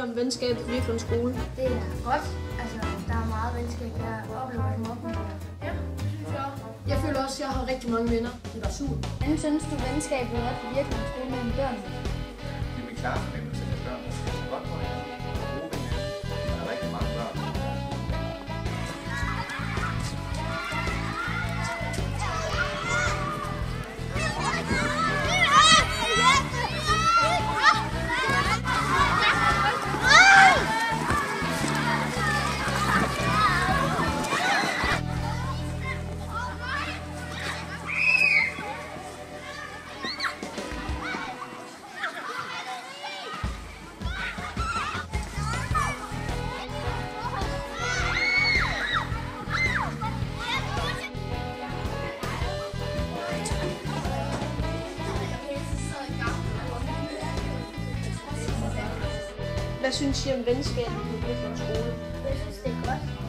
om venskab på Virklund Skole? Det er godt. Altså, der er meget venskab. Jeg oplever ikke mobning. Ja, det synes jeg også. Jeg føler også, at jeg har rigtig mange venner. Det var super. Hvordan synes du, venskabet er på Virklund Skole mellem børn? Det er min klare fornemmelse af børn. Det er godt for hinanden. Gode venner. Der er rigtig mange børn. Hvad synes I om venskabet på Virklund Skole? Jeg synes, det er godt.